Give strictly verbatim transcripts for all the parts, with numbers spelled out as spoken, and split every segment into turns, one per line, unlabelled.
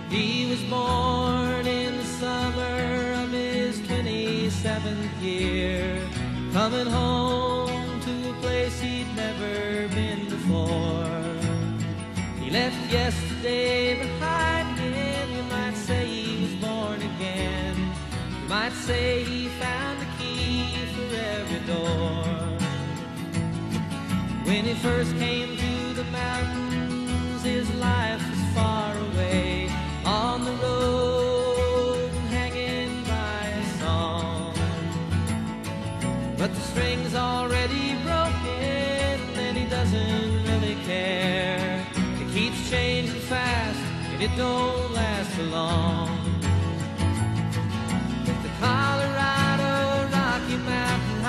He was born in the summer of his twenty-seventh year, coming home to a place he'd never been before. He left yesterday behind him. You might say he was born again. You might say he found the key for every door. When he first came to the mountains, his life was far away, on the road, hanging by a song. But the string's already broken, and he doesn't really care. It keeps changing fast, and it don't last for long. The Colorado Rocky Mountain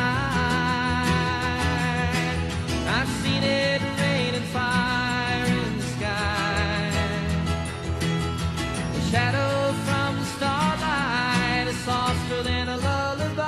High, I've seen it rain and fire in the sky. The shadow from the starlight is softer than a lullaby.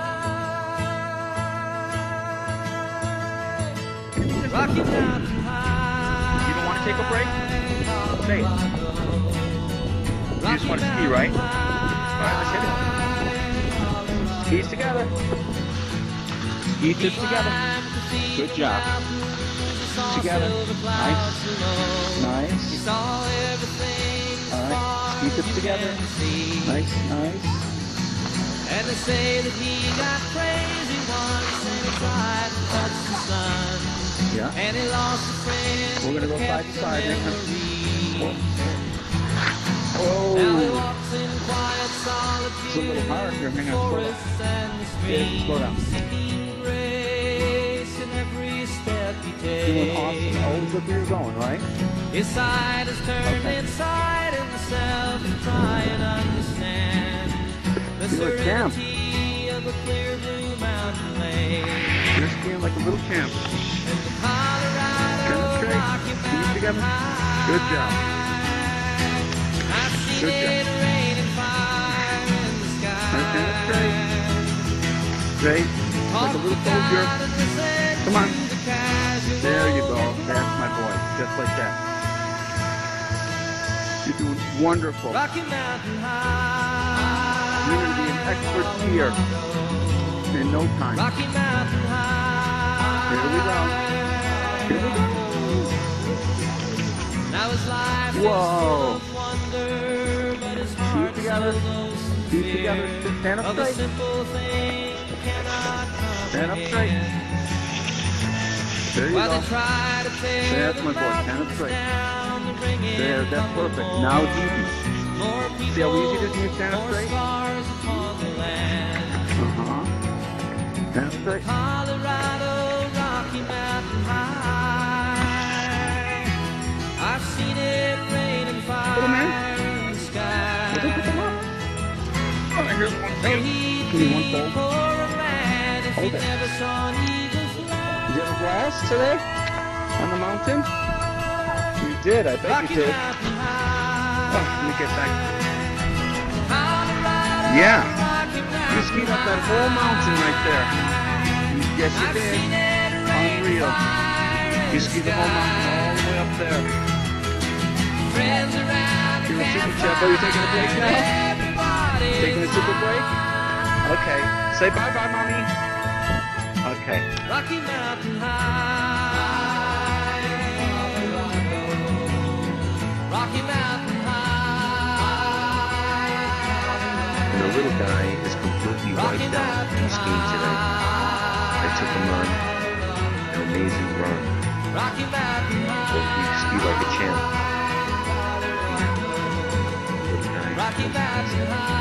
Rocky Mountain High.
You don't want to take a break? Say it. You just want to ski, right? Alright, let's hit it. Skis together. Ski tips together. Good job. Together. Nice. Nice. Alright. Ski tips together. Nice, nice.
And they say that he got crazy once and he tried to touch the sun.
Yeah.
And he lost a friend.
We're gonna go side to side.
Oh. Now he walks in quiet solitude.
It's a little hard here. Hang on, slow down. Yeah, slow down. Doing awesome. Always look where you're going, right?
His side is turned
Okay.
inside himself and try and understand the
You're a champ.
serenity of a clear blue mountain lake.
You're skiing like a little champ.
And the Colorado Rocky Mountain
together. Good job.
I've seen
Good
it
job.
rain and fire in the sky.
Okay, straight. Straight. Like a little soldier. Come on. There you go. That's my boy. Just like that. You're doing wonderful.
Rocky Mountain High.
You're going to be an expert skier in no time.
Rocky Mountain High.
Here we go. Here we go.
Now his life
Whoa.
is full of wonder, but his heart
together.
still knows
Feet
fear
together. Stand up
of a
straight.
simple thing cannot
Stand up straight.
comprehend.
There you
While
go.
they try to tear
That's
the
my boy. Stand up
mountains
straight.
down to bring in
There, that's perfect. Now it's easy.
more people,
See how easy it is when you stand up
more
straight?
scars upon the land.
Uh-huh. Stand up straight.
Colorado Rocky Mountain High. I've seen it rain and fire
Put 'em in.
in the sky.
Put 'em up. Oh, here's one for
Though
you.
he'd
Give me
be
one
a
fold.
poorer man if he
Hold it.
never saw an eagle fly.
Did you have a blast today? On the mountain? You did, I bet
Rocky
you did.
Mountain
Oh,
High.
let me get back.
Colorado
Yeah.
Rocky
You
Mountain
skied up that whole mountain right there. Yes, you
I've
did.
seen it rain
Unreal.
and fire in
You
the
skied the whole mountain all the way up there.
Friends around the
You're a super
campfire.
champ. Are you taking a break now?
Everybody's
Taking a super break? Okay. Say bye-bye, Mommy. Okay.
Rocky Mountain High. Rocky Mountain High.
And the little guy is completely
Rocky
wiped out
Mountain
from skiing today. I took him on an amazing run.
Rocky Mountain
But he skied like a champ. Little guy.
Rocky Mountain High.